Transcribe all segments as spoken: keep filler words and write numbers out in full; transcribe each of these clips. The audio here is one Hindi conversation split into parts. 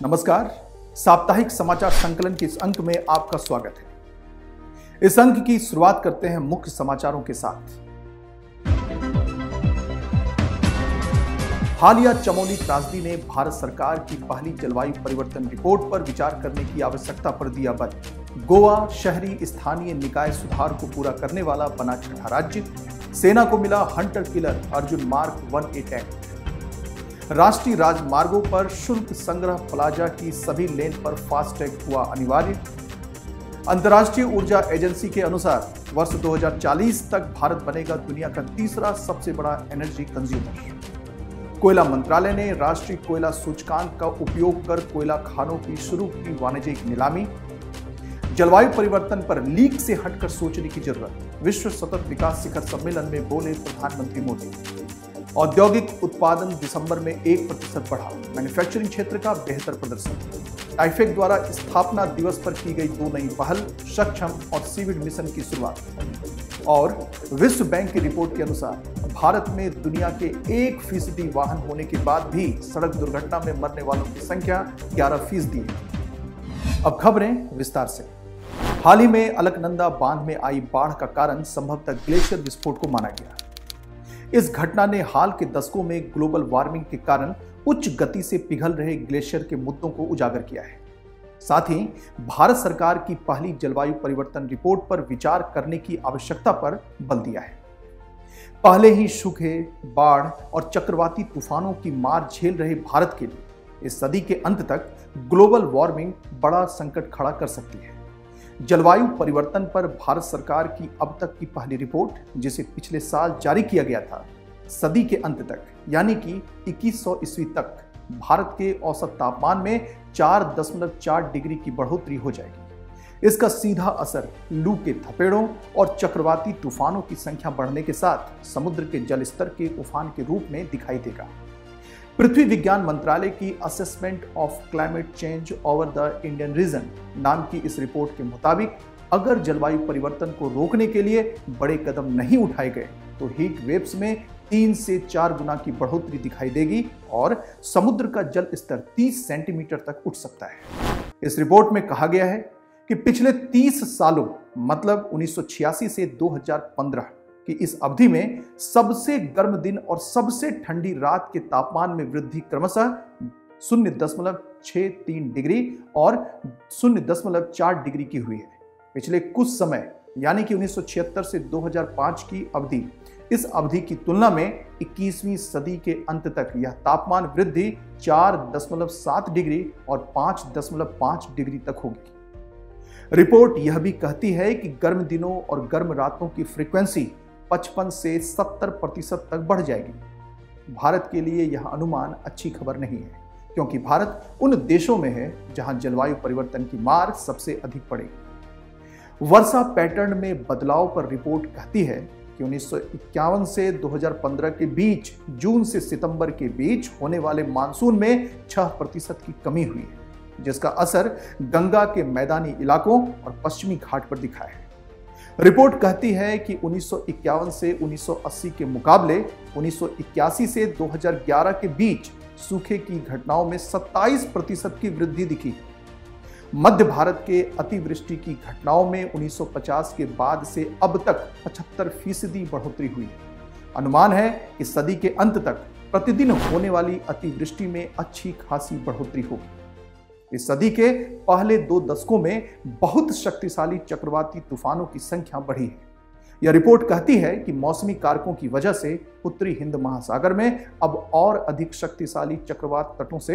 नमस्कार। साप्ताहिक समाचार संकलन के इस अंक में आपका स्वागत है। इस अंक की शुरुआत करते हैं मुख्य समाचारों के साथ। हालिया चमोली त्रासदी ने भारत सरकार की पहली जलवायु परिवर्तन रिपोर्ट पर विचार करने की आवश्यकता पर दिया बल। गोवा शहरी स्थानीय निकाय सुधार को पूरा करने वाला बना छठा राज्य। सेना को मिला hunter killer Arjun mark one A tank. राष्ट्रीय राजमार्गों पर शुल्क संग्रह प्लाजा की सभी लेन पर फास्टैग हुआ अनिवार्य। अंतर्राष्ट्रीय ऊर्जा एजेंसी के अनुसार वर्ष दो हज़ार चालीस तक भारत बनेगा दुनिया का तीसरा सबसे बड़ा एनर्जी कंज्यूमर। कोयला मंत्रालय ने राष्ट्रीय कोयला सूचकांक का उपयोग कर कोयला खानों की शुरू की वाणिज्यिक नीलामी। जलवायु परिवर्तन पर लीक से हटकर सोचने की जरूरत, विश्व सतत विकास शिखर सम्मेलन में बोले प्रधानमंत्री मोदी। औद्योगिक उत्पादन दिसंबर में एक प्रतिशत बढ़ा, मैन्युफैक्चरिंग क्षेत्र का बेहतर प्रदर्शन। टाइफेड द्वारा स्थापना दिवस पर की गई दो नई पहल, सक्षम और सीविड मिशन की शुरुआत। और विश्व बैंक की रिपोर्ट के अनुसार भारत में दुनिया के एक फीसदी वाहन होने के बाद भी सड़क दुर्घटना में मरने वालों की संख्या ग्यारह फीसदी है। अब खबरें विस्तार से। हाल ही में अलकनंदा बांध में आई बाढ़ का कारण संभवतः ग्लेशियर विस्फोट को माना गया। इस घटना ने हाल के दशकों में ग्लोबल वार्मिंग के कारण उच्च गति से पिघल रहे ग्लेशियर के मुद्दों को उजागर किया है। साथ ही भारत सरकार की पहली जलवायु परिवर्तन रिपोर्ट पर विचार करने की आवश्यकता पर बल दिया है। पहले ही सूखे, बाढ़ और चक्रवाती तूफानों की मार झेल रहे भारत के लिए इस सदी के अंत तक ग्लोबल वार्मिंग बड़ा संकट खड़ा कर सकती है। जलवायु परिवर्तन पर भारत सरकार की अब तक की पहली रिपोर्ट, जिसे पिछले साल जारी किया गया था, सदी के अंत तक यानी कि इक्कीस सौ ईस्वी तक भारत के औसत तापमान में चार दशमलव चार डिग्री की बढ़ोतरी हो जाएगी। इसका सीधा असर लू के थपेड़ों और चक्रवाती तूफानों की संख्या बढ़ने के साथ समुद्र के जल स्तर के उफान के रूप में दिखाई देगा। पृथ्वी विज्ञान मंत्रालय की assessment of climate change over the Indian region नाम की इस रिपोर्ट के मुताबिक अगर जलवायु परिवर्तन को रोकने के लिए बड़े कदम नहीं उठाए गए तो हीट वेव्स में तीन से चार गुना की बढ़ोतरी दिखाई देगी और समुद्र का जल स्तर तीस सेंटीमीटर तक उठ सकता है। इस रिपोर्ट में कहा गया है कि पिछले तीस सालों मतलब उन्नीस सौ छियासी से दो हज़ार पंद्रह कि इस अवधि में सबसे गर्म दिन और सबसे ठंडी रात के तापमान में वृद्धि क्रमशः शून्य दशमलव छह तीन डिग्री और शून्य दशमलव चार डिग्री की हुई है। पिछले कुछ समय यानी कि उन्नीस सौ छिहत्तर से दो हज़ार पाँच की अवधि, इस अवधि की तुलना में इक्कीसवीं सदी के अंत तक यह तापमान वृद्धि चार दशमलव सात डिग्री और पाँच दशमलव पाँच डिग्री तक होगी। रिपोर्ट यह भी कहती है कि गर्म दिनों और गर्म रातों की फ्रीक्वेंसी पचपन से सत्तर प्रतिशत तक बढ़ जाएगी। भारत के लिए यह अनुमान अच्छी खबर नहीं है, क्योंकि भारत उन देशों में है जहां जलवायु परिवर्तन की मार सबसे अधिक पड़ेगी। वर्षा पैटर्न में बदलाव पर रिपोर्ट कहती है कि उन्नीस सौ इक्यावन से दो हज़ार पंद्रह के बीच जून से सितंबर के बीच होने वाले मानसून में छह प्रतिशत की कमी हुई है, जिसका असर गंगा के मैदानी इलाकों और पश्चिमी घाट पर दिखा है। रिपोर्ट कहती है कि उन्नीस सौ इक्यावन से उन्नीस सौ अस्सी के मुकाबले उन्नीस सौ इक्यासी से दो हज़ार ग्यारह के बीच सूखे की घटनाओं में सत्ताईस प्रतिशत की वृद्धि दिखी। मध्य भारत के अतिवृष्टि की घटनाओं में उन्नीस सौ पचास के बाद से अब तक पचहत्तर फीसदी बढ़ोतरी हुई है। अनुमान है कि सदी के अंत तक प्रतिदिन होने वाली अतिवृष्टि में अच्छी खासी बढ़ोतरी होगी। इस सदी के पहले दो दशकों में बहुत शक्तिशाली चक्रवाती तूफानों की संख्या बढ़ी है। यह रिपोर्ट कहती है कि मौसमी कारकों की वजह से उत्तरी हिंद महासागर में अब और अधिक शक्तिशाली चक्रवात तटों से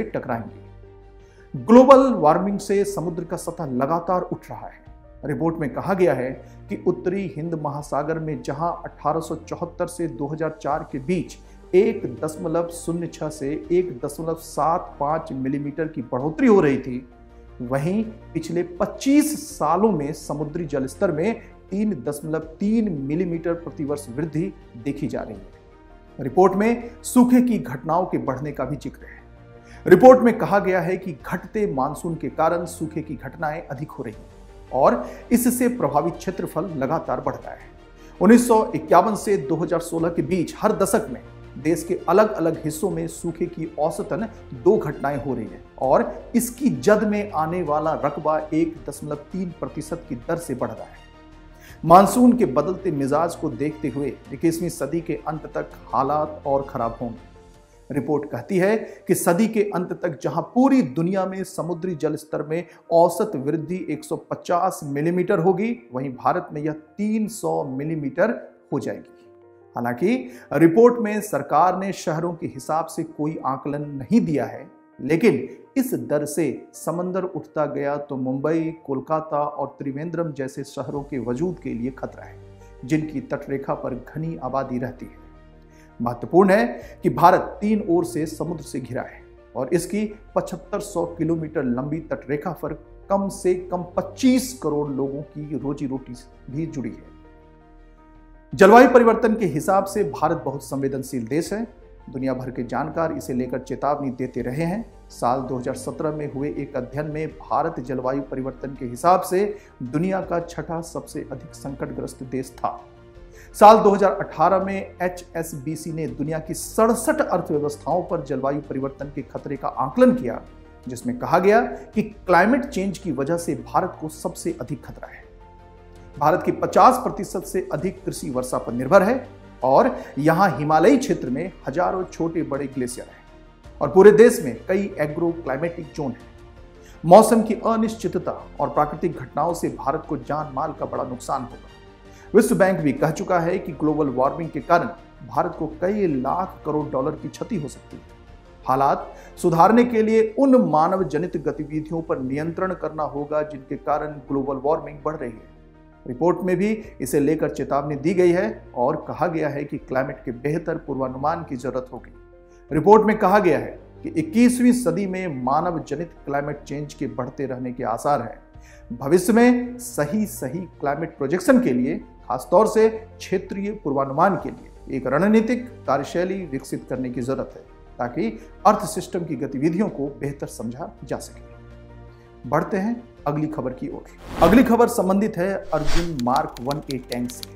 टकराएंगे। ग्लोबल वार्मिंग से समुद्र का सतह लगातार उठ रहा है। रिपोर्ट में कहा गया है कि उत्तरी हिंद महासागर में जहां अठारह सौ चौहत्तर से दो हज़ार चार के बीच एक दशमलव शून्य छह से एक दशमलव सात पाँच मिलीमीटर की बढ़ोतरी हो रही थी, वहीं पिछले पच्चीस सालों में समुद्री जल स्तर में तीन दशमलव तीन मिलीमीटर प्रतिवर्ष वृद्धि देखी जा रही है। रिपोर्ट में सूखे की घटनाओं के बढ़ने का भी जिक्र है। रिपोर्ट में कहा गया है कि घटते मानसून के कारण सूखे की घटनाएं अधिक हो रही हैं और इससे प्रभावित क्षेत्रफल लगातार बढ़ता है। उन्नीस सौ इक्यावन से दो हज़ार सोलह के बीच हर दशक में देश के अलग अलग हिस्सों में सूखे की औसतन दो घटनाएं हो रही हैं। और इसकी जद में आने वाला रकबा एक दशमलव तीन प्रतिशत की दर से बढ़ रहा है। मानसून के बदलते मिजाज को देखते हुए इक्कीसवीं सदी के अंत तक हालात और खराब होंगे। रिपोर्ट कहती है कि सदी के अंत तक जहां पूरी दुनिया में समुद्री जल स्तर में औसत वृद्धि एक सौ पचास मिलीमीटर होगी, वहीं भारत में यह तीन सौ मिलीमीटर हो जाएगी। हालांकि रिपोर्ट में सरकार ने शहरों के हिसाब से कोई आकलन नहीं दिया है, लेकिन इस दर से समंदर उठता गया तो मुंबई, कोलकाता और त्रिवेंद्रम जैसे शहरों के वजूद के लिए खतरा है, जिनकी तटरेखा पर घनी आबादी रहती है। महत्वपूर्ण है कि भारत तीन ओर से समुद्र से घिरा है और इसकी पचहत्तर सौ किलोमीटर लंबी तटरेखा पर कम से कम पच्चीस करोड़ लोगों की रोजी रोटी भी जुड़ी है। जलवायु परिवर्तन के हिसाब से भारत बहुत संवेदनशील देश है। दुनिया भर के जानकार इसे लेकर चेतावनी देते रहे हैं। साल दो हज़ार सत्रह में हुए एक अध्ययन में भारत जलवायु परिवर्तन के हिसाब से दुनिया का छठा सबसे अधिक संकटग्रस्त देश था। साल दो हज़ार अठारह में एच एस बी सी ने दुनिया की सड़सठ अर्थव्यवस्थाओं पर जलवायु परिवर्तन के खतरे का आकलन किया, जिसमें कहा गया कि क्लाइमेट चेंज की वजह से भारत को सबसे अधिक खतरा है। भारत की पचास प्रतिशत से अधिक कृषि वर्षा पर निर्भर है और यहां हिमालयी क्षेत्र में हजारों छोटे बड़े ग्लेशियर हैं और पूरे देश में कई एग्रो क्लाइमेटिक जोन हैं। मौसम की अनिश्चितता और प्राकृतिक घटनाओं से भारत को जान माल का बड़ा नुकसान होगा। विश्व बैंक भी कह चुका है कि ग्लोबल वार्मिंग के कारण भारत को कई लाख करोड़ डॉलर की क्षति हो सकती है। हालात सुधारने के लिए उन मानव जनित गतिविधियों पर नियंत्रण करना होगा जिनके कारण ग्लोबल वार्मिंग बढ़ रही है। रिपोर्ट में भी इसे लेकर चेतावनी दी गई है और कहा गया है कि क्लाइमेट के बेहतर पूर्वानुमान की जरूरत होगी। रिपोर्ट में कहा गया है कि इक्कीसवीं सदी में मानव जनित क्लाइमेट चेंज के बढ़ते रहने के आसार हैं। भविष्य में सही सही क्लाइमेट प्रोजेक्शन के लिए, खासतौर से क्षेत्रीय पूर्वानुमान के लिए एक रणनीतिक कार्यशैली विकसित करने की जरूरत है, ताकि अर्थ सिस्टम की गतिविधियों को बेहतर समझा जा सके। बढ़ते हैं अगली खबर की ओर। अगली खबर संबंधित है Arjun mark one A tank से।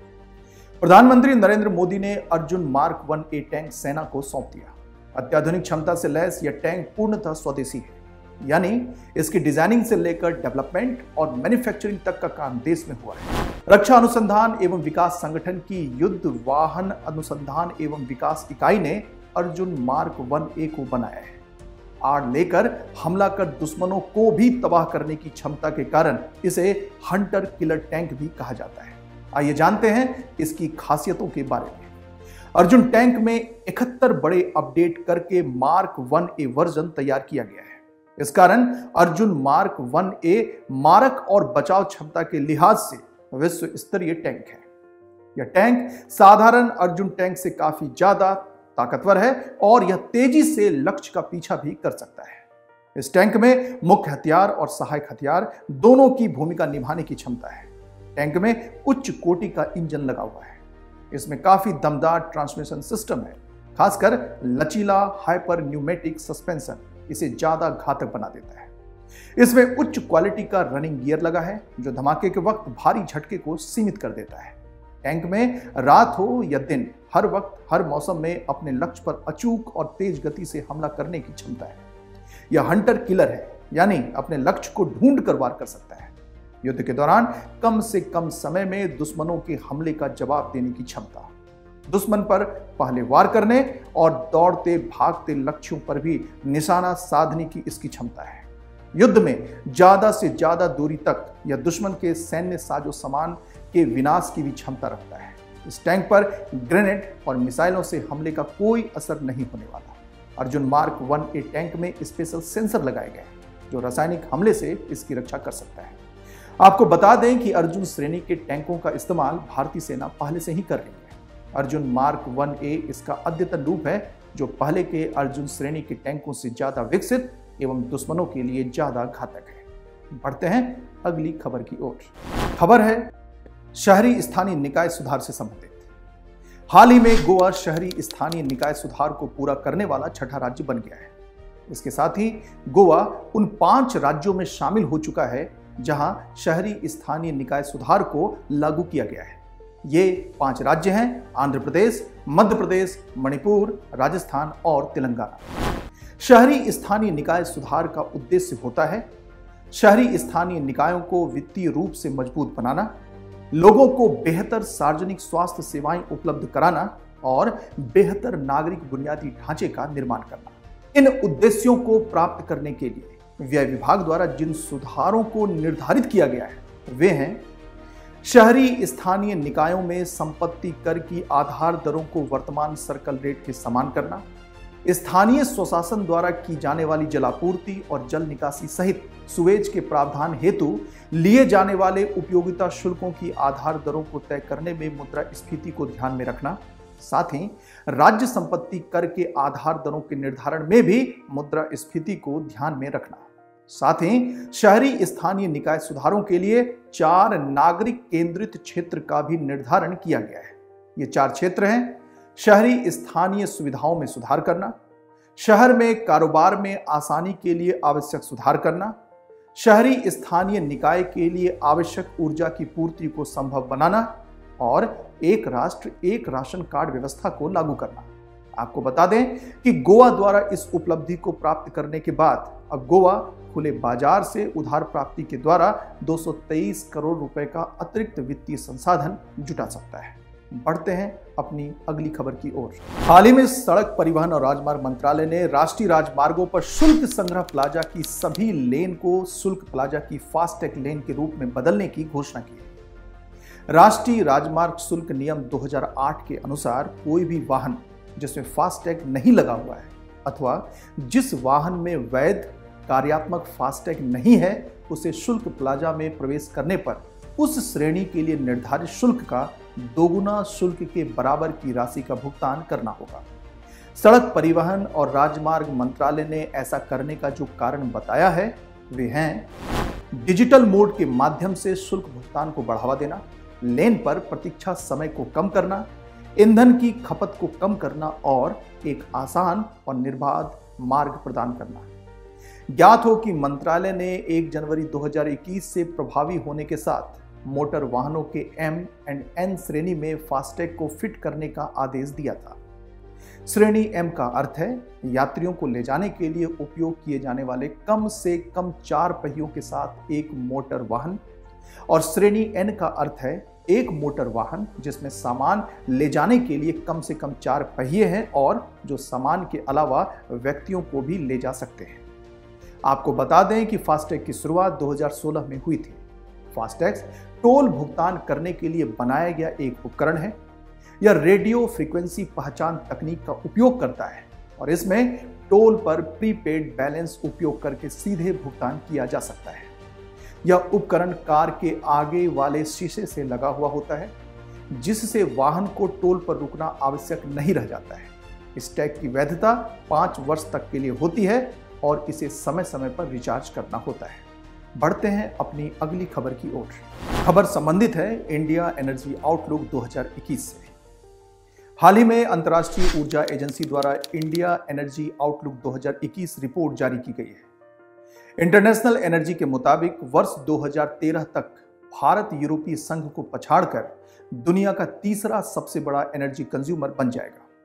प्रधानमंत्री नरेंद्र मोदी ने Arjun mark one A tank सेना को सौंप दिया। अत्याधुनिक क्षमता से लैस यह टैंक पूर्णतः स्वदेशी है, यानी इसकी डिजाइनिंग से लेकर डेवलपमेंट और मैन्युफैक्चरिंग तक का काम देश में हुआ है। रक्षा अनुसंधान एवं विकास संगठन की युद्ध वाहन अनुसंधान एवं विकास इकाई ने अर्जुन मार्क वन ए को बनाया है। आड़ लेकर हमला कर दुश्मनों को भी तबाह करने की क्षमता के कारण इसे हंटर किलर टैंक भी कहा जाता है। आइए जानते हैं इसकी खासियतों के बारे में। अर्जुन टैंक में इकहत्तर बड़े अपडेट करके मार्क वन ए वर्जन तैयार किया गया है। इस कारण अर्जुन मार्क वन ए मारक और बचाव क्षमता के लिहाज से विश्व स्तरीय टैंक है। यह टैंक साधारण अर्जुन टैंक से काफी ज्यादा ताकतवर है और यह तेजी से लक्ष्य का पीछा भी कर सकता है। इस टैंक में मुख्य हथियार और सहायक हथियार दोनों की भूमिका निभाने की क्षमता है। टैंक में उच्च कोटि का इंजन लगा हुआ है। इसमें काफी दमदार ट्रांसमिशन सिस्टम है, खासकर लचीला हाइपर न्यूमेटिक सस्पेंशन इसे ज्यादा घातक बना देता है। इसमें उच्च क्वालिटी का रनिंग गियर लगा है जो धमाके के वक्त भारी झटके को सीमित कर देता है। टैंक में रात हो या दिन, हर वक्त हर मौसम में अपने लक्ष्य पर अचूक और तेज गति से हमला करने की क्षमता है। यह हंटर किलर है, यानी अपने लक्ष्य को ढूंढ कर वार कर सकता है। युद्ध के दौरान कम से कम समय में दुश्मनों के हमले का जवाब देने की क्षमता, दुश्मन पर पहले वार करने और दौड़ते भागते लक्ष्यों पर भी निशाना साधने की इसकी क्षमता है। युद्ध में ज्यादा से ज्यादा दूरी तक यह दुश्मन के सैन्य साजो सामान के विनाश की भी क्षमता रखता है। इस टैंक पर ग्रेनेड और मिसाइलों से हमले का कोई असर नहीं होने वाला। Arjun mark one A tank में स्पेशल सेंसर लगाए गए हैं जो रासायनिक हमले से इसकी रक्षा कर सकता है। आपको बता दें कि अर्जुन श्रेणी के टैंकों का इस्तेमाल भारतीय सेना पहले से ही कर रही है। अर्जुन मार्क वन ए इसका अद्यतन रूप है जो पहले के अर्जुन श्रेणी के टैंकों से ज्यादा विकसित एवं दुश्मनों के लिए ज्यादा घातक है। बढ़ते हैं अगली खबर की ओर। खबर है शहरी स्थानीय निकाय सुधार से संबंधित। हाल ही में गोवा शहरी स्थानीय निकाय सुधार को पूरा करने वाला छठा राज्य बन गया है। इसके साथ ही गोवा उन पांच राज्यों में शामिल हो चुका है जहां शहरी स्थानीय निकाय सुधार को लागू किया गया है। ये पांच राज्य हैं आंध्र प्रदेश, मध्य प्रदेश, मणिपुर, राजस्थान और तेलंगाना। शहरी स्थानीय निकाय सुधार का उद्देश्य होता है शहरी स्थानीय निकायों को वित्तीय रूप से मजबूत बनाना, लोगों को बेहतर सार्वजनिक स्वास्थ्य सेवाएं उपलब्ध कराना और बेहतर नागरिक बुनियादी ढांचे का निर्माण करना। इन उद्देश्यों को प्राप्त करने के लिए व्यय विभाग द्वारा जिन सुधारों को निर्धारित किया गया है वे हैं शहरी स्थानीय निकायों में संपत्ति कर की आधार दरों को वर्तमान सर्कल रेट के समान करना, स्थानीय स्वशासन द्वारा की जाने वाली जलापूर्ति और जल निकासी सहित सुवेज के प्रावधान हेतु लिए जाने वाले उपयोगिता शुल्कों की आधार दरों को तय करने में मुद्रास्फीति को ध्यान में रखना, साथ ही राज्य संपत्ति कर के आधार दरों के निर्धारण में भी मुद्रास्फीति को ध्यान में रखना, साथ ही शहरी स्थानीय निकाय सुधारों के लिए चार नागरिक केंद्रित क्षेत्र का भी निर्धारण किया गया है। ये चार क्षेत्र हैं शहरी स्थानीय सुविधाओं में सुधार करना, शहर में कारोबार में आसानी के लिए आवश्यक सुधार करना, शहरी स्थानीय निकाय के लिए आवश्यक ऊर्जा की पूर्ति को संभव बनाना और एक राष्ट्र एक राशन कार्ड व्यवस्था को लागू करना। आपको बता दें कि गोवा द्वारा इस उपलब्धि को प्राप्त करने के बाद अब गोवा खुले बाजार से उधार प्राप्ति के द्वारा दो सौ तेईस करोड़ रुपए का अतिरिक्त वित्तीय संसाधन जुटा सकता है। बढ़ते हैं अपनी अगली खबर की ओर। हाल ही में सड़क परिवहन और राजमार्ग मंत्रालय ने राष्ट्रीय राजमार्गों पर शुल्क संग्रह प्लाजा की सभी लेन को शुल्क प्लाजा की फास्टैग लेन के रूप में बदलने की घोषणा की है। राष्ट्रीय राजमार्ग शुल्क नियम दो हज़ार आठ के अनुसार कोई भी वाहन जिसमें फास्टैग नहीं लगा हुआ है अथवा जिस वाहन में वैध कार्यात्मक फास्टैग नहीं है उसे शुल्क प्लाजा में प्रवेश करने पर उस श्रेणी के लिए निर्धारित शुल्क का दोगुना शुल्क के बराबर की राशि का भुगतान करना होगा। सड़क परिवहन और राजमार्ग मंत्रालय ने ऐसा करने का जो कारण बताया है वे हैं डिजिटल मोड के माध्यम से शुल्क भुगतान को बढ़ावा देना, लेन पर प्रतीक्षा समय को कम करना, ईंधन की खपत को कम करना और एक आसान और निर्बाध मार्ग प्रदान करना। ज्ञात हो कि मंत्रालय ने एक जनवरी दो हज़ार इक्कीस से प्रभावी होने के साथ मोटर वाहनों के एम एंड एन श्रेणी में फास्टैग को फिट करने का आदेश दिया था। श्रेणी एम का अर्थ है यात्रियों को ले जाने के लिए उपयोग किए जाने वाले कम से कम चार पहियों के साथ एक मोटर वाहन और श्रेणी एन का अर्थ है एक मोटर वाहन जिसमें सामान ले जाने के लिए कम से कम चार पहिए हैं और जो सामान के अलावा व्यक्तियों को भी ले जा सकते हैं। आपको बता दें कि फास्टैग की शुरुआत दो हज़ार सोलह में हुई थी। फास्टैग टोल भुगतान करने के लिए बनाया गया एक उपकरण है। यह रेडियो फ्रीक्वेंसी पहचान तकनीक का उपयोग करता है और इसमें टोल पर प्रीपेड बैलेंस उपयोग करके सीधे भुगतान किया जा सकता है। यह उपकरण कार के आगे वाले शीशे से लगा हुआ होता है जिससे वाहन को टोल पर रुकना आवश्यक नहीं रह जाता है। इस टैग की वैधता पाँच वर्ष तक के लिए होती है और इसे समय समय पर रिचार्ज करना होता है। बढ़ते हैं अपनी अगली खबर की ओर। खबर संबंधित है इंडिया एनर्जी आउटलुक दो हज़ार इक्कीस से। हाल ही में अंतर्राष्ट्रीय ऊर्जा एजेंसी द्वारा इंडिया एनर्जी आउटलुक दो हज़ार इक्कीस रिपोर्ट जारी की गई है। इंटरनेशनल एनर्जी के मुताबिक वर्ष दो हज़ार तेरह तक भारत यूरोपीय संघ को पछाड़कर दुनिया का तीसरा सबसे बड़ा एनर्जी कंज्यूमर बन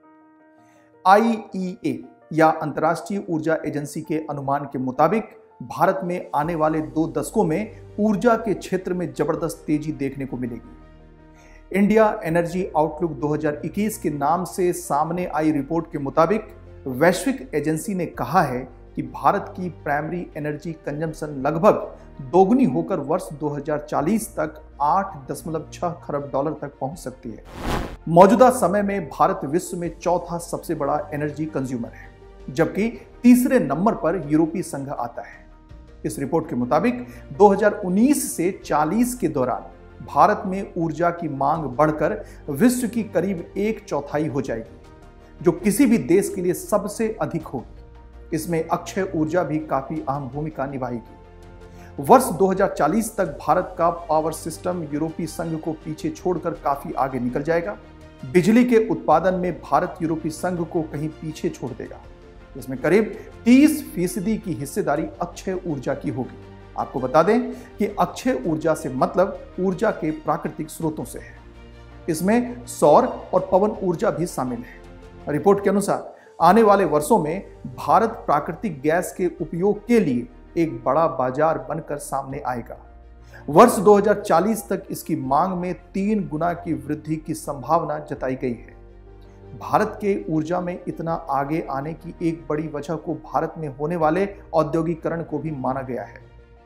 जाएगा। आई ई ए या अंतर्राष्ट्रीय ऊर्जा एजेंसी के अनुमान के मुताबिक भारत में आने वाले दो दशकों में ऊर्जा के क्षेत्र में जबरदस्त तेजी देखने को मिलेगी। इंडिया एनर्जी आउटलुक दो हज़ार इक्कीस के नाम से सामने आई रिपोर्ट के मुताबिक वैश्विक एजेंसी ने कहा है कि भारत की प्राइमरी एनर्जी कंजम्पशन लगभग दोगुनी होकर वर्ष दो हज़ार चालीस तक आठ दशमलव छह खरब डॉलर तक पहुंच सकती है। मौजूदा समय में भारत विश्व में चौथा सबसे बड़ा एनर्जी कंज्यूमर है, जबकि तीसरे नंबर पर यूरोपीय संघ आता है। इस रिपोर्ट के मुताबिक दो हज़ार उन्नीस से चालीस के दौरान भारत में ऊर्जा की मांग बढ़कर विश्व की करीब एक चौथाई हो जाएगी, जो किसी भी देश के लिए सबसे अधिक होगी। इसमें अक्षय ऊर्जा भी काफी अहम भूमिका निभाएगी। वर्ष दो हज़ार चालीस तक भारत का पावर सिस्टम यूरोपीय संघ को पीछे छोड़कर काफी आगे निकल जाएगा। बिजली के उत्पादन में भारत यूरोपीय संघ को कहीं पीछे छोड़ देगा। इसमें करीब तीस फीसदी की हिस्सेदारी अक्षय ऊर्जा की होगी। आपको बता दें कि अक्षय ऊर्जा से मतलब ऊर्जा के प्राकृतिक स्रोतों से है। इसमें सौर और पवन ऊर्जा भी शामिल है। रिपोर्ट के अनुसार आने वाले वर्षों में भारत प्राकृतिक गैस के उपयोग के लिए एक बड़ा बाजार बनकर सामने आएगा। वर्ष दो हज़ार चालीस तक इसकी मांग में तीन गुना की वृद्धि की संभावना जताई गई है। भारत के ऊर्जा में इतना आगे आने की एक बड़ी वजह को भारत में होने वाले औद्योगिकरण को भी माना गया है।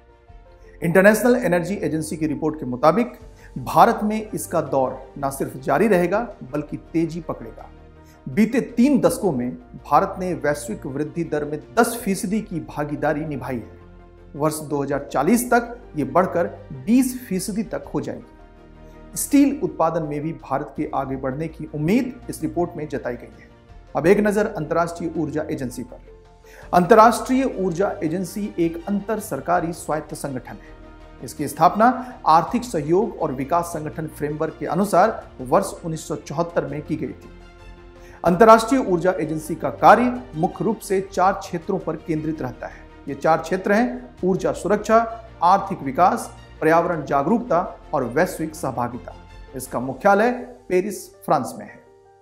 इंटरनेशनल एनर्जी एजेंसी की रिपोर्ट के मुताबिक भारत में इसका दौर न सिर्फ जारी रहेगा बल्कि तेजी पकड़ेगा। बीते तीन दशकों में भारत ने वैश्विक वृद्धि दर में दस फीसदी की भागीदारी निभाई है। वर्ष दो हज़ार चालीस तक ये बढ़कर बीस फीसदी तक हो जाएगी। स्टील उत्पादन में भी भारत के आगे बढ़ने की उम्मीद इस रिपोर्ट में जताई गई है। अब एक नजर अंतर्राष्ट्रीय ऊर्जा एजेंसी पर। अंतर्राष्ट्रीय ऊर्जा एजेंसी एक अंतर सरकारी स्वायत्त संगठन है। इसकी स्थापना आर्थिक सहयोग और विकास संगठन फ्रेमवर्क के अनुसार वर्ष उन्नीस सौ चौहत्तर में की गई थी। अंतर्राष्ट्रीय ऊर्जा एजेंसी का कार्य मुख्य रूप से चार क्षेत्रों पर केंद्रित रहता है। ये चार क्षेत्र हैं: ऊर्जा सुरक्षा, आर्थिक विकास, पर्यावरण जागरूकता और वैश्विक सहभागिता। इसका मुख्यालय पेरिस, फ्रांस में है।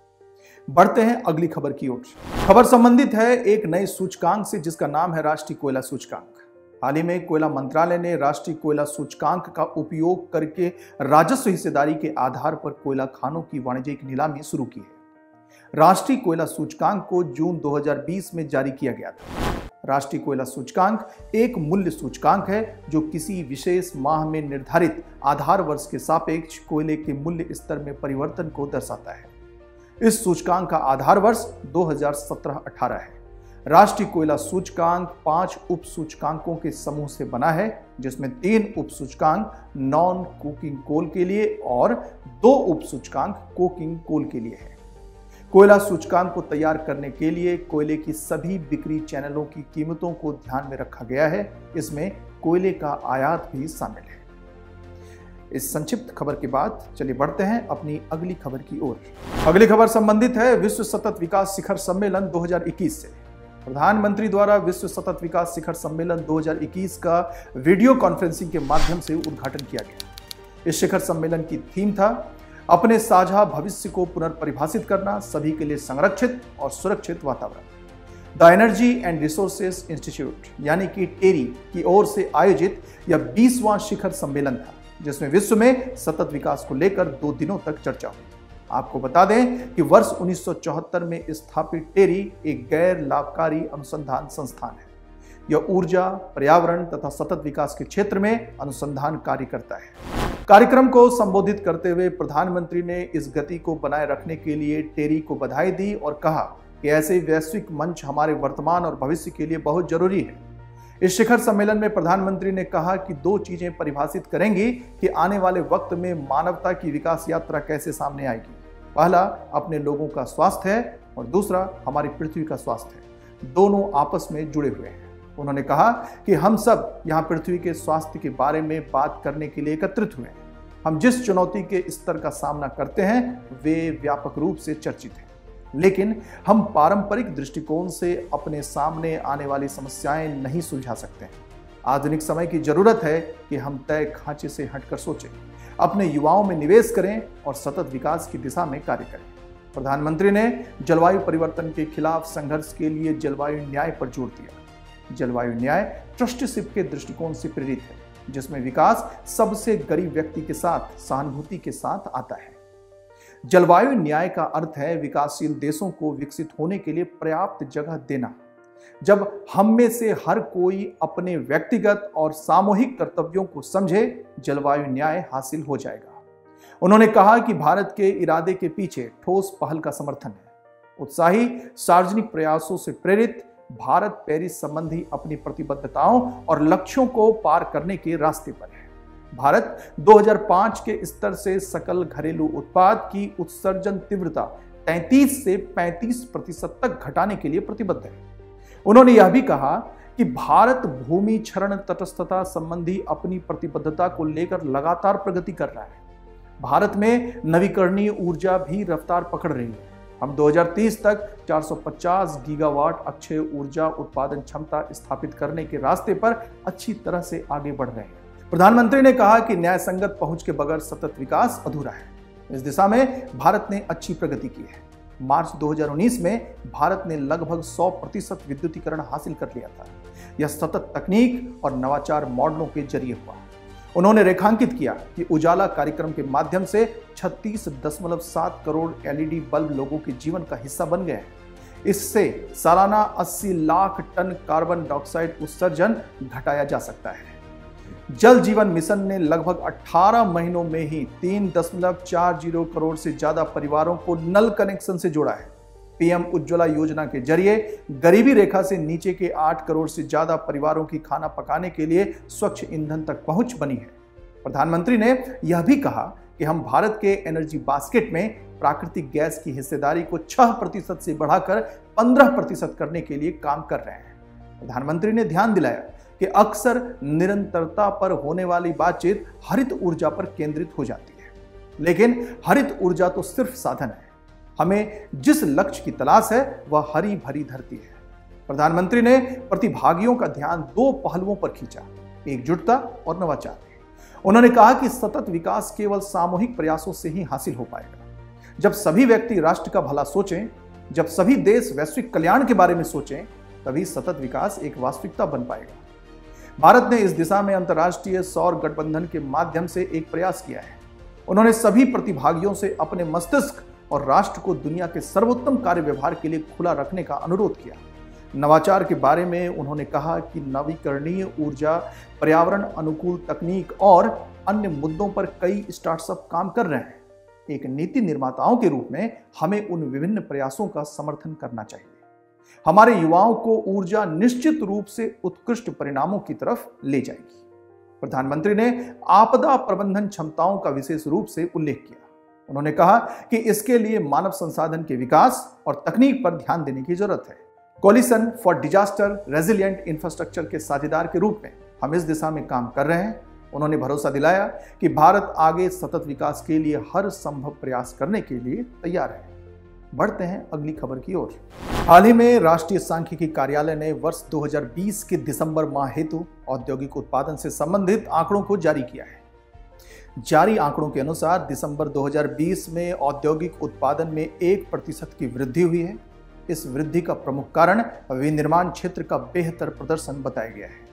बढ़ते हैं अगली खबर की ओर। खबर संबंधित है एक नए सूचकांक से जिसका नाम है राष्ट्रीय कोयला सूचकांक। हाल ही में कोयला मंत्रालय ने राष्ट्रीय कोयला सूचकांक का उपयोग करके राजस्व हिस्सेदारी के आधार पर कोयला खानों की वाणिज्यिक नीलामी शुरू की है। राष्ट्रीय कोयला सूचकांक को जून दो हज़ार बीस में जारी किया गया था। राष्ट्रीय कोयला सूचकांक एक मूल्य सूचकांक है जो किसी विशेष माह में निर्धारित आधार वर्ष के सापेक्ष कोयले के मूल्य स्तर में परिवर्तन को दर्शाता है। इस सूचकांक का आधार वर्ष दो हज़ार सत्रह अठारह है। राष्ट्रीय कोयला सूचकांक पांच उप सूचकांकों के समूह से बना है, जिसमें तीन उप सूचकांक नॉन कोकिंग कोल के लिए और दो उप सूचकांक कोकिंग कोल के लिए है। कोयला सूचकांक को तैयार करने के लिए कोयले की सभी बिक्री चैनलों की कीमतों को ध्यान में रखा गया है। इसमें कोयले का आयात भी शामिल है। इस संक्षिप्त खबर के बाद चलिए बढ़ते हैं अपनी अगली खबर की ओर। अगली खबर संबंधित है विश्व सतत विकास शिखर सम्मेलन दो हज़ार इक्कीस से। प्रधानमंत्री द्वारा विश्व सतत विकास शिखर सम्मेलन दो हज़ार इक्कीस का वीडियो कॉन्फ्रेंसिंग के माध्यम से उद्घाटन किया गया। इस शिखर सम्मेलन की थीम था अपने साझा भविष्य को पुनर्परिभाषित करना, सभी के लिए संरक्षित और सुरक्षित वातावरण। The energy and resources institute यानी कि टेरी की ओर से आयोजित यह बीसवां शिखर सम्मेलन था, जिसमें विश्व में सतत विकास को लेकर दो दिनों तक चर्चा हुई। आपको बता दें कि वर्ष उन्नीस सौ चौहत्तर में स्थापित टेरी एक गैर लाभकारी अनुसंधान संस्थान है। यह ऊर्जा, पर्यावरण तथा सतत विकास के क्षेत्र में अनुसंधान कार्य करता है। कार्यक्रम को संबोधित करते हुए प्रधानमंत्री ने इस गति को बनाए रखने के लिए टेरी को बधाई दी और कहा कि ऐसे वैश्विक मंच हमारे वर्तमान और भविष्य के लिए बहुत जरूरी है। इस शिखर सम्मेलन में प्रधानमंत्री ने कहा कि दो चीजें परिभाषित करेंगी कि आने वाले वक्त में मानवता की विकास यात्रा कैसे सामने आएगी। पहला अपने लोगों का स्वास्थ्य है और दूसरा हमारी पृथ्वी का स्वास्थ्य है। दोनों आपस में जुड़े हुए हैं। उन्होंने कहा कि हम सब यहाँ पृथ्वी के स्वास्थ्य के बारे में बात करने के लिए एकत्रित हुए हैं। हम जिस चुनौती के स्तर का सामना करते हैं वे व्यापक रूप से चर्चित हैं, लेकिन हम पारंपरिक दृष्टिकोण से अपने सामने आने वाली समस्याएं नहीं सुलझा सकते हैं। आधुनिक समय की जरूरत है कि हम तय खांचे से हटकर सोचें, अपने युवाओं में निवेश करें और सतत विकास की दिशा में कार्य करें। प्रधानमंत्री ने जलवायु परिवर्तन के खिलाफ संघर्ष के लिए जलवायु न्याय पर जोर दिया। जलवायु न्याय ट्रस्टीशिप के दृष्टिकोण से प्रेरित है, जिसमें विकास सबसे गरीब व्यक्ति के साथ सहानुभूति के साथ आता है। जलवायु न्याय का अर्थ है विकासशील देशों को विकसित होने के लिए पर्याप्त जगह देना। जब हम में से हर कोई अपने व्यक्तिगत और सामूहिक कर्तव्यों को समझे, जलवायु न्याय हासिल हो जाएगा। उन्होंने कहा कि भारत के इरादे के पीछे ठोस पहल का समर्थन है। उत्साही सार्वजनिक प्रयासों से प्रेरित भारत पेरिस संबंधी अपनी प्रतिबद्धताओं और लक्ष्यों को पार करने के रास्ते पर है। भारत दो हज़ार पाँच के स्तर से सकल घरेलू उत्पाद की उत्सर्जन तीव्रता तैंतीस से पैंतीस प्रतिशत तक घटाने के लिए प्रतिबद्ध है। उन्होंने यह भी कहा कि भारत भूमि क्षरण तटस्थता संबंधी अपनी प्रतिबद्धता को लेकर लगातार प्रगति कर रहा है। भारत में नवीकरणीय ऊर्जा भी रफ्तार पकड़ रही है। हम दो हज़ार तीस तक चार सौ पचास गीगावाट अक्षय ऊर्जा उत्पादन क्षमता स्थापित करने के रास्ते पर अच्छी तरह से आगे बढ़ रहे हैं। प्रधानमंत्री ने कहा कि न्याय संगत पहुंच के बगैर सतत विकास अधूरा है। इस दिशा में भारत ने अच्छी प्रगति की है। मार्च दो हज़ार उन्नीस में भारत ने लगभग सौ प्रतिशत विद्युतीकरण हासिल कर लिया था। यह सतत तकनीक और नवाचार मॉडलों के जरिए हुआ। उन्होंने रेखांकित किया कि उजाला कार्यक्रम के माध्यम से छत्तीस दशमलव सात करोड़ एलईडी बल्ब लोगों के जीवन का हिस्सा बन गए हैं। इससे सालाना अस्सी लाख टन कार्बन डाइऑक्साइड उत्सर्जन घटाया जा सकता है। जल जीवन मिशन ने लगभग अठारह महीनों में ही तीन दशमलव चार शून्य करोड़ से ज्यादा परिवारों को नल कनेक्शन से जोड़ा है। पीएम उज्ज्वला योजना के जरिए गरीबी रेखा से नीचे के आठ करोड़ से ज्यादा परिवारों की खाना पकाने के लिए स्वच्छ ईंधन तक पहुंच बनी है। प्रधानमंत्री ने यह भी कहा कि हम भारत के एनर्जी बास्केट में प्राकृतिक गैस की हिस्सेदारी को छह प्रतिशत से बढ़ाकर पंद्रह प्रतिशत करने के लिए काम कर रहे हैं। प्रधानमंत्री ने ध्यान दिलाया कि अक्सर निरंतरता पर होने वाली बातचीत हरित ऊर्जा पर केंद्रित हो जाती है, लेकिन हरित ऊर्जा तो सिर्फ साधन है। हमें जिस लक्ष्य की तलाश है वह हरी भरी धरती है। प्रधानमंत्री ने प्रतिभागियों का ध्यान दो पहलुओं पर खींचा, एकजुटता और नवाचार। उन्होंने कहा कि सतत विकास केवल सामूहिक प्रयासों से ही हासिल हो पाएगा। जब सभी व्यक्ति राष्ट्र का भला सोचें, जब सभी देश वैश्विक कल्याण के बारे में सोचें, तभी सतत विकास एक वास्तविकता बन पाएगा। भारत ने इस दिशा में अंतर्राष्ट्रीय सौर गठबंधन के माध्यम से एक प्रयास किया है। उन्होंने सभी प्रतिभागियों से अपने मस्तिष्क और राष्ट्र को दुनिया के सर्वोत्तम कार्य व्यवहार के लिए खुला रखने का अनुरोध किया। नवाचार के बारे में उन्होंने कहा कि नवीकरणीय ऊर्जा, पर्यावरण अनुकूल तकनीक और अन्य मुद्दों पर कई स्टार्टअप काम कर रहे हैं। एक नीति निर्माताओं के रूप में हमें उन विभिन्न प्रयासों का समर्थन करना चाहिए। हमारे युवाओं को ऊर्जा निश्चित रूप से उत्कृष्ट परिणामों की तरफ ले जाएगी। प्रधानमंत्री ने आपदा प्रबंधन क्षमताओं का विशेष रूप से उल्लेख किया। उन्होंने कहा कि इसके लिए मानव संसाधन के विकास और तकनीक पर ध्यान देने की जरूरत है। Coalition for disaster resilient infrastructure के साझेदार के रूप में हम इस दिशा में काम कर रहे हैं। उन्होंने भरोसा दिलाया कि भारत आगे सतत विकास के लिए हर संभव प्रयास करने के लिए तैयार है। बढ़ते हैं अगली खबर की ओर। हाल ही में राष्ट्रीय सांख्यिकी कार्यालय ने वर्ष दो हज़ार बीस के दिसंबर माह हेतु औद्योगिक उत्पादन से संबंधित आंकड़ों को जारी किया है। जारी आंकड़ों के अनुसार दिसंबर दो हज़ार बीस में औद्योगिक उत्पादन में एक प्रतिशत की वृद्धि हुई है। इस वृद्धि का प्रमुख कारण विनिर्माण क्षेत्र का बेहतर प्रदर्शन बताया गया है।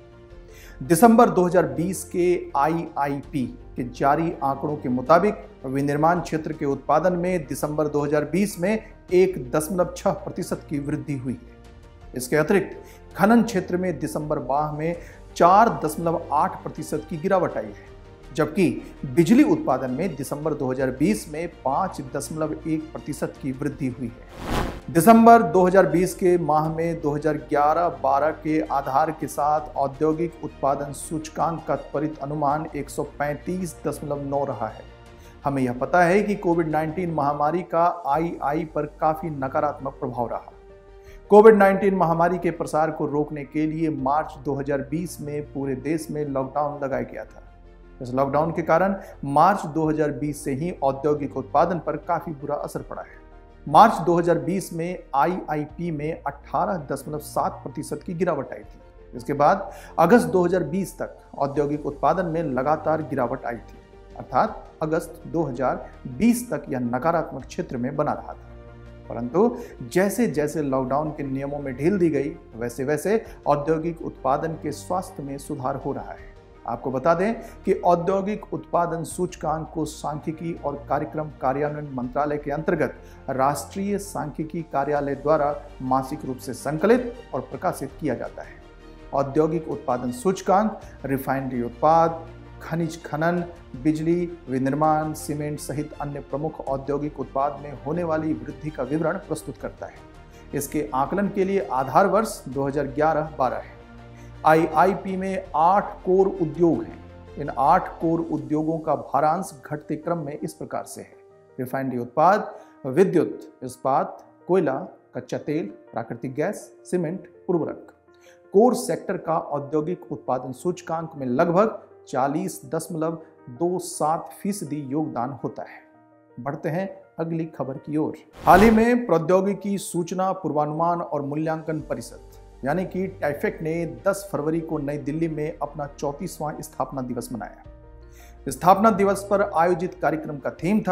दिसंबर दो हज़ार बीस के आई आई पी के जारी आंकड़ों के मुताबिक विनिर्माण क्षेत्र के उत्पादन में दिसंबर दो हज़ार बीस में एक दशमलव छह प्रतिशत की वृद्धि हुई है। इसके अतिरिक्त खनन क्षेत्र में दिसंबर माह में चार दशमलव आठ प्रतिशत की गिरावट आई है, जबकि बिजली उत्पादन में दिसंबर दो हज़ार बीस में पाँच दशमलव एक प्रतिशत की वृद्धि हुई है। दिसंबर दो हज़ार बीस के माह में दो हज़ार ग्यारह बारह के आधार के साथ औद्योगिक उत्पादन सूचकांक का त्वरित अनुमान एक सौ पैंतीस दशमलव नौ रहा है। हमें यह पता है कि कोविड उन्नीस महामारी का आई आई पर काफी नकारात्मक प्रभाव रहा। कोविड उन्नीस महामारी के प्रसार को रोकने के लिए मार्च दो हज़ार बीस में पूरे देश में लॉकडाउन लगाया गया था। इस लॉकडाउन के कारण मार्च दो हज़ार बीस से ही औद्योगिक उत्पादन पर काफी बुरा असर पड़ा है। मार्च दो हज़ार बीस में आई आई पी में अठारह दशमलव सात प्रतिशत की गिरावट आई थी। इसके बाद अगस्त दो हज़ार बीस तक औद्योगिक उत्पादन में लगातार गिरावट आई थी, अर्थात अगस्त दो हज़ार बीस तक यह नकारात्मक क्षेत्र में बना रहा था। परंतु जैसे जैसे लॉकडाउन के नियमों में ढील दी गई, वैसे वैसे औद्योगिक उत्पादन के स्वास्थ्य में सुधार हो रहा है। आपको बता दें कि औद्योगिक उत्पादन सूचकांक को सांख्यिकी और कार्यक्रम कार्यान्वयन मंत्रालय के अंतर्गत राष्ट्रीय सांख्यिकी कार्यालय द्वारा मासिक रूप से संकलित और प्रकाशित किया जाता है। औद्योगिक उत्पादन सूचकांक रिफाइनरी उत्पाद, खनिज खनन, बिजली, विनिर्माण, सीमेंट सहित अन्य प्रमुख औद्योगिक उत्पाद में होने वाली वृद्धि का विवरण प्रस्तुत करता है। इसके आकलन के लिए आधार वर्ष दो हज़ार ग्यारह बारह है। आई आई पी में आठ कोर उद्योग हैं। इन आठ कोर उद्योगों का भारांश घटते क्रम में इस प्रकार से है: रिफाइनरी उत्पाद, विद्युत, इस्पात, कोयला, कच्चा तेल, प्राकृतिक गैस, सीमेंट, उर्वरक। कोर सेक्टर का औद्योगिक उत्पादन सूचकांक में लगभग चालीस दशमलव दो सात फीसदी योगदान होता है। बढ़ते हैं अगली खबर की ओर। हाल ही में प्रौद्योगिकी, सूचना, पूर्वानुमान और मूल्यांकन परिषद यानी कि टाइफेक ने दस फरवरी को नई दिल्ली में अपना चौंतीसवां स्थापना दिवस मनाया। स्थापना दिवस पर आयोजित कार्यक्रम का थीम था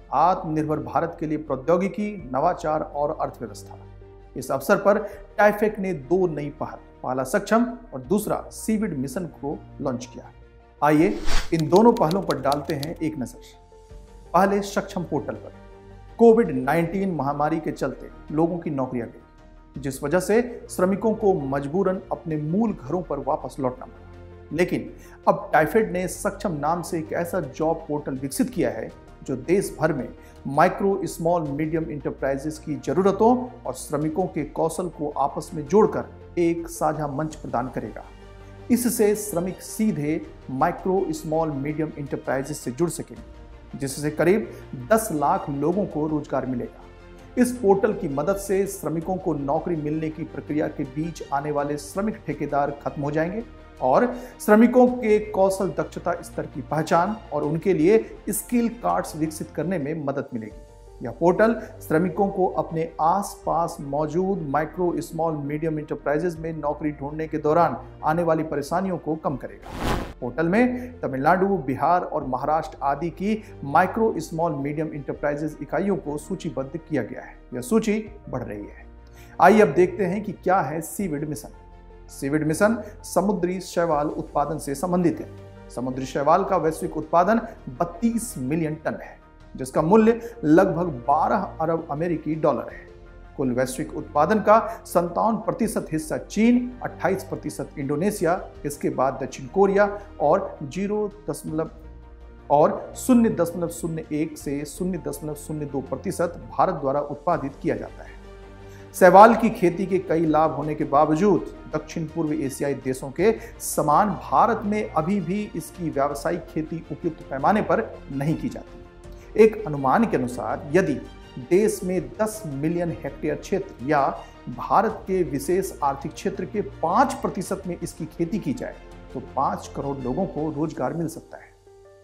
आत्मनिर्भर भारत के लिए प्रौद्योगिकी, नवाचार और अर्थव्यवस्था। इस अवसर पर टाइफेक ने दो नई पहल, पहला सक्षम और दूसरा सीविड मिशन को लॉन्च किया। आइए इन दोनों पहलों पर डालते हैं एक नजर। पहले सक्षम पोर्टल पर। कोविड उन्नीस महामारी के चलते लोगों की नौकरियां गई, जिस वजह से श्रमिकों को मजबूरन अपने मूल घरों पर वापस लौटना पड़ा। लेकिन अब टाइफेड ने सक्षम नाम से एक ऐसा जॉब पोर्टल विकसित किया है जो देश भर में माइक्रो, स्मॉल, मीडियम इंटरप्राइजेस की जरूरतों और श्रमिकों के कौशल को आपस में जोड़कर एक साझा मंच प्रदान करेगा। इससे श्रमिक सीधे माइक्रो, स्मॉल, मीडियम इंटरप्राइजेस से जुड़ सकेंगे, जिससे करीब दस लाख लोगों को रोजगार मिलेगा। इस पोर्टल की मदद से श्रमिकों को नौकरी मिलने की प्रक्रिया के बीच आने वाले श्रमिक ठेकेदार खत्म हो जाएंगे और श्रमिकों के कौशल, दक्षता स्तर की पहचान और उनके लिए स्किल कार्ड्स विकसित करने में मदद मिलेगी। यह पोर्टल श्रमिकों को अपने आसपास मौजूद माइक्रो, स्मॉल, मीडियम इंटरप्राइजेज में नौकरी ढूंढने के दौरान आने वाली परेशानियों को कम करेगा। पोर्टल में तमिलनाडु, बिहार और महाराष्ट्र आदि की माइक्रो, स्मॉल, मीडियम इंटरप्राइजेज इकाइयों को सूचीबद्ध किया गया है। यह सूची बढ़ रही है। आइए अब देखते हैं कि क्या है सीविड मिशन। सीविड मिशन समुद्री शैवाल उत्पादन से संबंधित है। समुद्री शैवाल का वैश्विक उत्पादन बत्तीस मिलियन टन है, जिसका मूल्य लगभग बारह अरब अमेरिकी डॉलर है। कुल वैश्विक उत्पादन का संतावन प्रतिशत हिस्सा चीन, अट्ठाईस प्रतिशत इंडोनेशिया, इसके बाद दक्षिण कोरिया और जीरो दशमलव और शून्य दशमलव शून्य एक से शून्य दशमलव शून्य दो प्रतिशत भारत द्वारा उत्पादित किया जाता है। शैवाल की खेती के कई लाभ होने के बावजूद दक्षिण पूर्व एशियाई देशों के समान भारत में अभी भी इसकी व्यावसायिक खेती उपयुक्त पैमाने पर नहीं की जाती। एक अनुमान के अनुसार यदि देश में दस मिलियन हेक्टेयर क्षेत्र या भारत के विशेष आर्थिक क्षेत्र के पाँच प्रतिशत में इसकी खेती की जाए तो पाँच करोड़ लोगों को रोजगार मिल सकता है।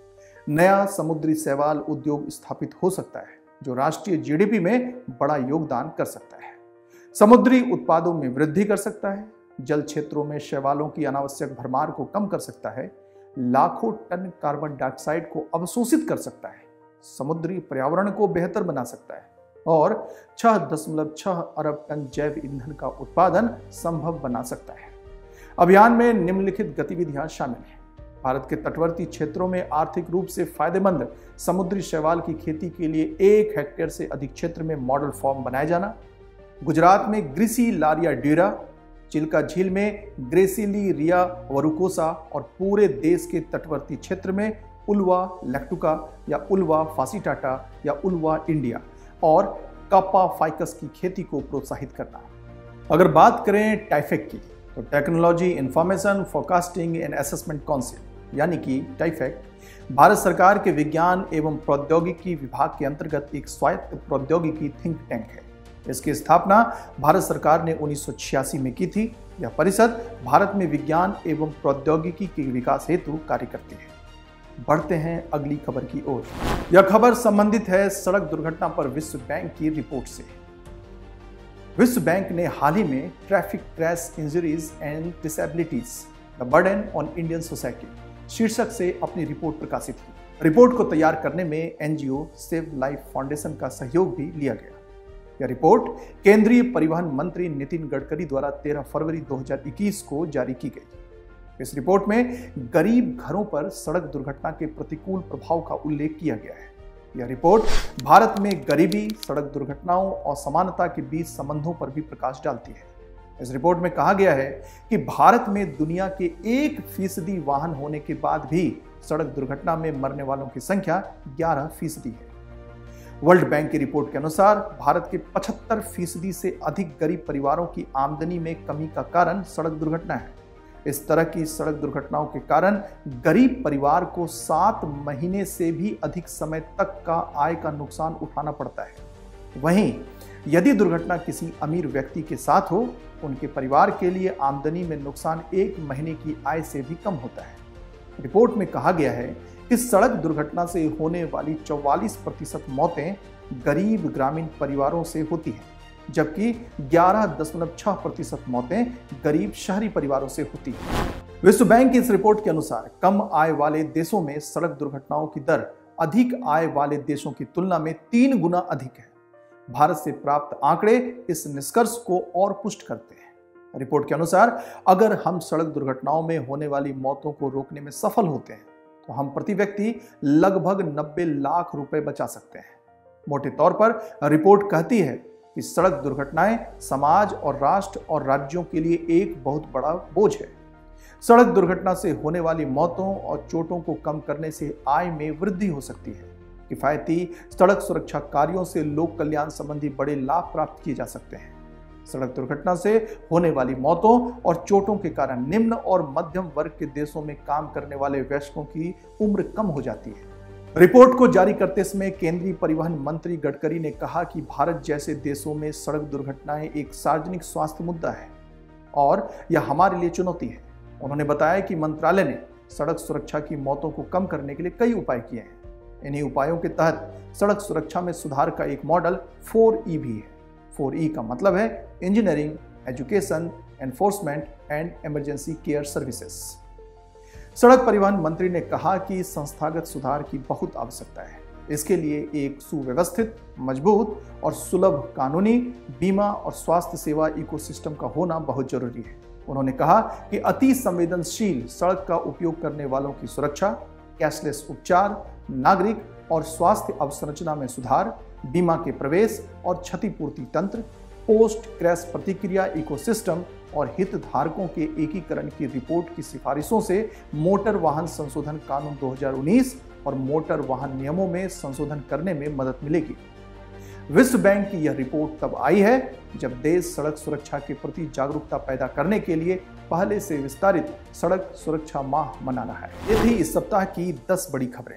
नया समुद्री शैवाल उद्योग स्थापित हो सकता है जो राष्ट्रीय जीडीपी में बड़ा योगदान कर सकता है, समुद्री उत्पादों में वृद्धि कर सकता है, जल क्षेत्रों में शैवालों की अनावश्यक भरमार को कम कर सकता है, लाखों टन कार्बन डाइऑक्साइड को अवशोषित कर सकता है, समुद्री पर्यावरण को बेहतर बना सकता है और छह दशमलव छह अरब टन जैव ईंधन का उत्पादन संभव बना सकता है। अभियान में निम्नलिखित गतिविधियां शामिल हैं। भारत के तटवर्ती क्षेत्रों में आर्थिक रूप से फायदेमंद समुद्री शैवाल की खेती के लिए एक हेक्टेयर से अधिक क्षेत्र में मॉडल फार्म बनाया जाना। गुजरात में ग्रिसिलारिया ड्यूरा, चिल्का झील में ग्रेसिलिरिया वरुकोसा और पूरे देश के तटवर्ती क्षेत्र में उल्वा लैक्टुका या उल्वा फासिटाटा या उल्वा इंडिया और कापा फाइकस की खेती को प्रोत्साहित करना। अगर बात करें टाइफेक की तो technology information forecasting and assessment council यानी कि टाइफेक भारत सरकार के विज्ञान एवं प्रौद्योगिकी विभाग के अंतर्गत एक स्वायत्त प्रौद्योगिकी थिंक टैंक है। इसकी स्थापना भारत सरकार ने उन्नीस सौ छियासी में की थी। यह परिषद भारत में विज्ञान एवं प्रौद्योगिकी के विकास हेतु कार्य करती है। बढ़ते हैं अगली खबर की ओर। यह खबर संबंधित है सड़क दुर्घटना पर विश्व बैंक की रिपोर्ट से। विश्व बैंक ने हाल ही में traffic crash injuries and disabilities the burden on Indian society शीर्षक से अपनी रिपोर्ट प्रकाशित की। रिपोर्ट को तैयार करने में एनजीओ सेव लाइफ फाउंडेशन का सहयोग भी लिया गया। यह रिपोर्ट केंद्रीय परिवहन मंत्री नितिन गडकरी द्वारा तेरह फरवरी दो हज़ार इक्कीस को जारी की गई। इस रिपोर्ट में गरीब घरों पर सड़क दुर्घटना के प्रतिकूल प्रभाव का उल्लेख किया गया है। यह रिपोर्ट भारत में गरीबी, सड़क दुर्घटनाओं और समानता के बीच संबंधों पर भी प्रकाश डालती है। इस रिपोर्ट में कहा गया है कि भारत में दुनिया के एक फीसदी वाहन होने के बाद भी सड़क दुर्घटना में मरने वालों की संख्या ग्यारह फीसदी है। वर्ल्ड बैंक की रिपोर्ट के अनुसार भारत के पचहत्तर फीसदी से अधिक गरीब परिवारों की आमदनी में कमी का कारण सड़क दुर्घटना है। इस तरह की सड़क दुर्घटनाओं के कारण गरीब परिवार को सात महीने से भी अधिक समय तक का आय का नुकसान उठाना पड़ता है। वहीं यदि दुर्घटना किसी अमीर व्यक्ति के साथ हो, उनके परिवार के लिए आमदनी में नुकसान एक महीने की आय से भी कम होता है। रिपोर्ट में कहा गया है कि सड़क दुर्घटना से होने वाली चौवालीस प्रतिशत मौतें गरीब ग्रामीण परिवारों से होती हैं, जबकि ग्यारह दशमलव छह प्रतिशत मौतें गरीब शहरी परिवारों से होती हैं। विश्व बैंक की इस रिपोर्ट के अनुसार कम आय वाले देशों में सड़क दुर्घटनाओं की दर अधिक आय वाले देशों की तुलना में तीन गुना अधिक है। भारत से प्राप्त आंकड़े इस निष्कर्ष को और पुष्ट करते हैं। रिपोर्ट के अनुसार अगर हम सड़क दुर्घटनाओं में होने वाली मौतों को रोकने में सफल होते हैं तो हम प्रति व्यक्ति लगभग नब्बे लाख रुपए बचा सकते हैं। मोटे तौर पर रिपोर्ट कहती है कि सड़क दुर्घटनाएं समाज और राष्ट्र और राज्यों के लिए एक बहुत बड़ा बोझ है। सड़क दुर्घटना से होने वाली मौतों और चोटों को कम करने से आय में वृद्धि हो सकती है। किफायती सड़क सुरक्षा कार्यों से लोक कल्याण संबंधी बड़े लाभ प्राप्त किए जा सकते हैं। सड़क दुर्घटना से होने वाली मौतों और चोटों के कारण निम्न और मध्यम वर्ग के देशों में काम करने वाले वयस्कों की उम्र कम हो जाती है। रिपोर्ट को जारी करते समय केंद्रीय परिवहन मंत्री गडकरी ने कहा कि भारत जैसे देशों में सड़क दुर्घटनाएं एक सार्वजनिक स्वास्थ्य मुद्दा है और यह हमारे लिए चुनौती है। उन्होंने बताया कि मंत्रालय ने सड़क सुरक्षा की मौतों को कम करने के लिए कई उपाय किए हैं। इन्हीं उपायों के तहत सड़क सुरक्षा में सुधार का एक मॉडल फोर ई भी है। फोर ई का मतलब है engineering, education, enforcement and emergency care services. सड़क परिवहन मंत्री ने कहा कि संस्थागत सुधार की बहुत आवश्यकता है। इसके लिए एक सुव्यवस्थित, मजबूत और सुलभ कानूनी, बीमा और स्वास्थ्य सेवा इकोसिस्टम का होना बहुत जरूरी है। उन्होंने कहा कि अति संवेदनशील सड़क का उपयोग करने वालों की सुरक्षा, कैशलेस उपचार, नागरिक और स्वास्थ्य अवसंरचना में सुधार, बीमा के प्रवेश और क्षतिपूर्ति तंत्र, पोस्ट क्रैश प्रतिक्रिया इकोसिस्टम और हितधारकों के एकीकरण की रिपोर्ट की सिफारिशों से मोटर वाहन संशोधन कानून दो हज़ार उन्नीस और मोटर वाहन नियमों में संशोधन करने में मदद मिलेगी। विश्व बैंक की यह रिपोर्ट तब आई है जब देश सड़क सुरक्षा के प्रति जागरूकता पैदा करने के लिए पहले से विस्तारित सड़क सुरक्षा माह मना रहा है। ये थी इस सप्ताह की दस बड़ी खबरें।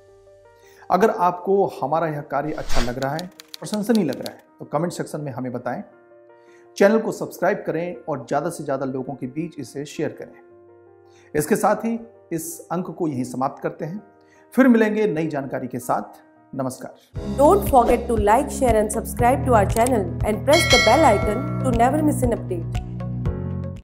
अगर आपको हमारा यह कार्य अच्छा लग रहा है, प्रशंसनीय लग रहा है, तो कमेंट सेक्शन में हमें बताएं। चैनल को सब्सक्राइब करें और ज़्यादा से ज़्यादा लोगों के बीच इसे शेयर करें। इसके साथ ही इस अंक को यहीं समाप्त करते हैं। फिर मिलेंगे नई जानकारी के साथ। नमस्कार। Don't forget to like, share and subscribe to our channel and press the bell icon to never miss an update.